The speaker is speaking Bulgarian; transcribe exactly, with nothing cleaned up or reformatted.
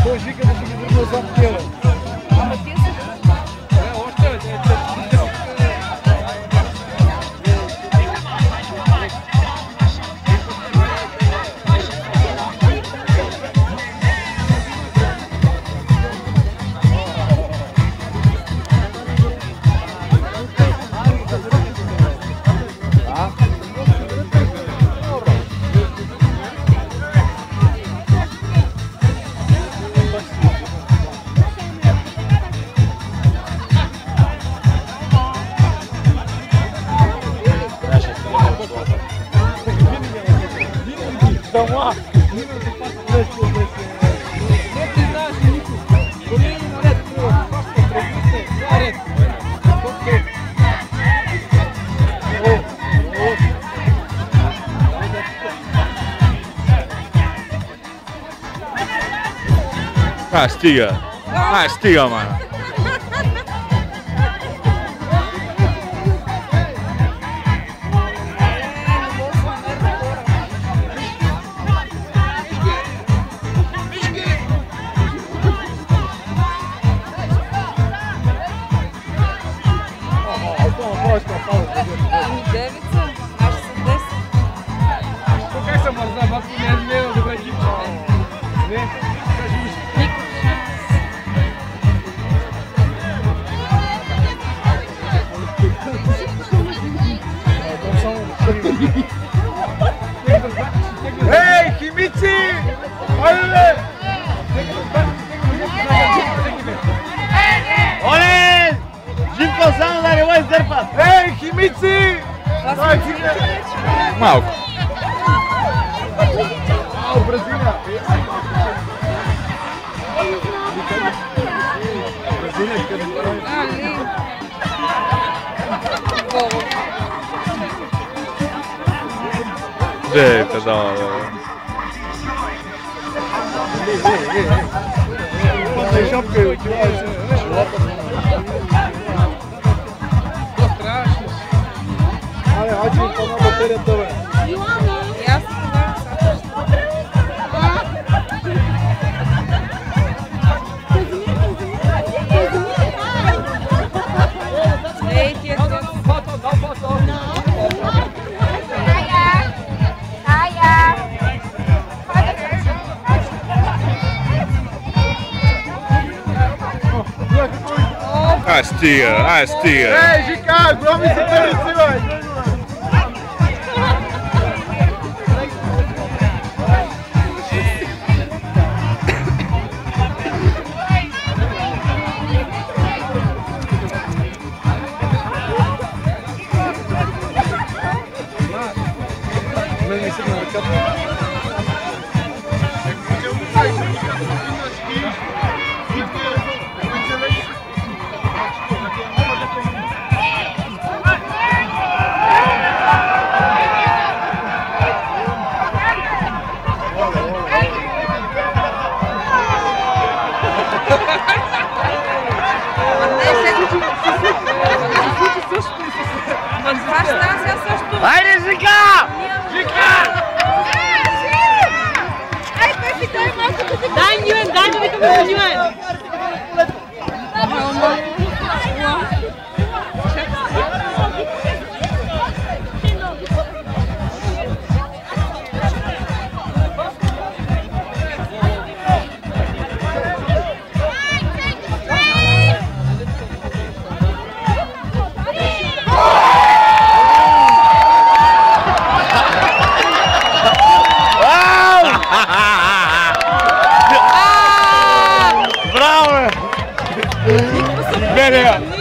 Той вика да си ги върна зад тела. Ама тия са... Не, още е. Дома! Ah, stiga! Ah, stiga, mano! Девица, аз съм десет. Как съм мърза, малко не е не е добре ги. Не, кажи ми. Ей, химици! Айде! Оле! Живко само да не го издърпат! Ей, химици! Малко. Ау, Бразилия! Бразилия, къде прави? Али. Голо. Дете, да, да. Не шапка, отивай се. Айде, айде, това на батерията, бе. И аз това са. Ей, тия деца. Ah, stiga, ah, stiga! Ей, Жика, громи се перици, бе! Мен ми седна ръката. Айде, Жика! Жика! Дай Нюен, дай да викаме за Нюен! Браво! Бере!